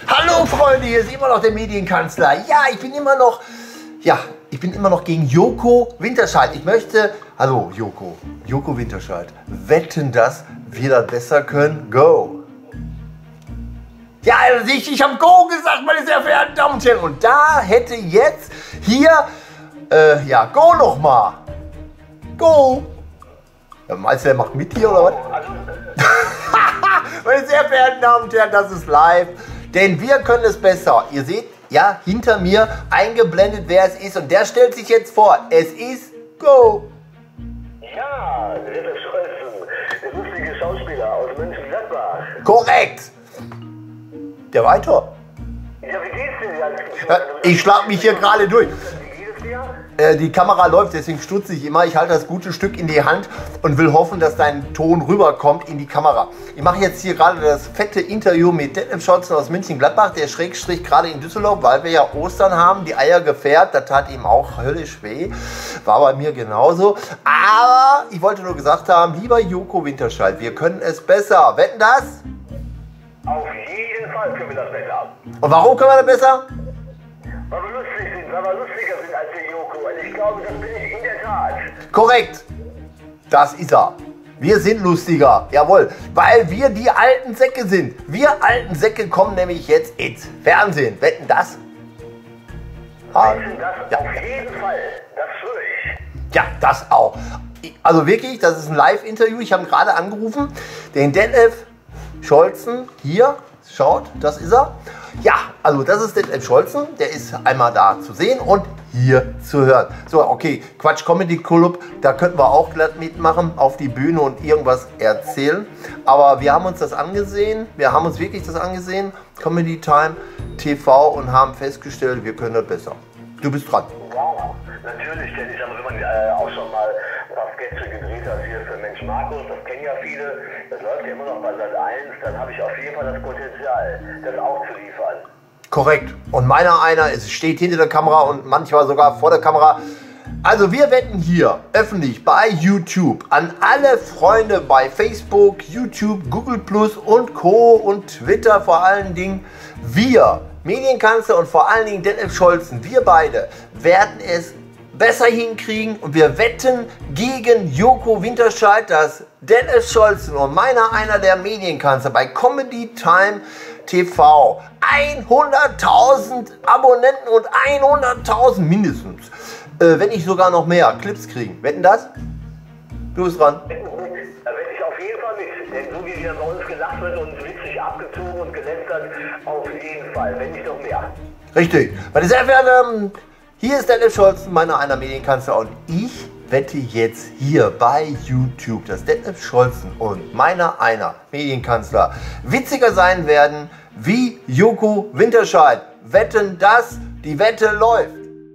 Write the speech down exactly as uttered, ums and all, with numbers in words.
Hallo Freunde, hier ist immer noch der Medienkanzler. Ja, ich bin immer noch, ja, ich bin immer noch gegen Joko Winterscheid. Ich möchte, hallo Joko, Joko Winterscheid, wetten, dass wir das besser können? Go! Ja, also ich, ich habe Go gesagt, meine sehr verehrten Damen und Herren. Und da hätte jetzt hier, äh, ja, Go nochmal. Go! Ja, meinst du, der macht mit hier oder was? Meine sehr verehrten Damen und Herren, das ist live. Denn wir können es besser. Ihr seht, ja, hinter mir eingeblendet, wer es ist. Und der stellt sich jetzt vor. Es ist Go. Ja, der Scholzen, der lustige Schauspieler aus Mönchengladbach. Korrekt. Der weiter. Ja, wie geht's dir? Ja, ich schlag mich hier gerade durch. Wie geht es dir? Äh, die Kamera läuft, deswegen stutze ich immer. Ich halte das gute Stück in die Hand und will hoffen, dass dein Ton rüberkommt in die Kamera. Ich mache jetzt hier gerade das fette Interview mit Detlef Scholzen aus Mönchengladbach, der Schrägstrich gerade in Düsseldorf, weil wir ja Ostern haben, die Eier gefärbt. Das tat ihm auch höllisch weh. War bei mir genauso. Aber ich wollte nur gesagt haben, lieber Joko Winterscheid, wir können es besser. Wetten das? Auf jeden Fall können wir das besser. Und warum können wir das besser? Weil wir lustig sind, weil wir lustiger sind als der Joko. Und ich glaube, das bin ich in der Tat. Korrekt. Das ist er. Wir sind lustiger. Jawohl. Weil wir die alten Säcke sind. Wir alten Säcke kommen nämlich jetzt ins Fernsehen. Wetten das? Ah, Wetten das ja. auf jeden Fall. Das schwöre ich. Ja, das auch. Also wirklich, das ist ein Live-Interview. Ich habe gerade angerufen. Den Detlef Scholzen hier. Schaut, das ist er. Ja, also das ist Detlef Scholzen. Der ist einmal da zu sehen und hier zu hören. So, okay, Quatsch Comedy Club, da könnten wir auch glatt mitmachen, auf die Bühne und irgendwas erzählen. Aber wir haben uns das angesehen, wir haben uns wirklich das angesehen, Comedy Time T V, und haben festgestellt, wir können das besser. Du bist dran. Wow, natürlich, denn ich habe wenn man äh, auch schon mal ein paar Sketche gedreht hat hier für Mensch Markus, das kennen ja viele, das läuft ja immer noch bei Sat eins, dann habe ich auf jeden Fall das Potenzial, das auch zu liefern. Korrekt. Und meiner einer ist, steht hinter der Kamera und manchmal sogar vor der Kamera. Also wir wetten hier öffentlich bei YouTube an alle Freunde bei Facebook, YouTube, Google Plus und Co. und Twitter vor allen Dingen. Wir, Medienkanzler und vor allen Dingen Detlef Scholzen, wir beide werden es besser hinkriegen und wir wetten gegen Joko Winterscheid, dass Detlef Scholzen und meiner einer der Medienkanzler bei Comedy Time T V hunderttausend Abonnenten und hunderttausend mindestens, äh, wenn nicht sogar noch mehr Clips kriegen. Wetten das? Du bist dran. Da wette ich auf jeden Fall mit, denn so wie hier bei uns gelacht wird und witzig abgezogen und gelästert, auf jeden Fall, wenn nicht noch mehr. Richtig. Meine sehr verehrten, hier ist Detlef Scholzen, meiner einer Medienkanzler, und ich wette jetzt hier bei YouTube, dass Detlef Scholzen und meiner einer Medienkanzler witziger sein werden wie Joko Winterscheid. Wetten, dass die Wette läuft.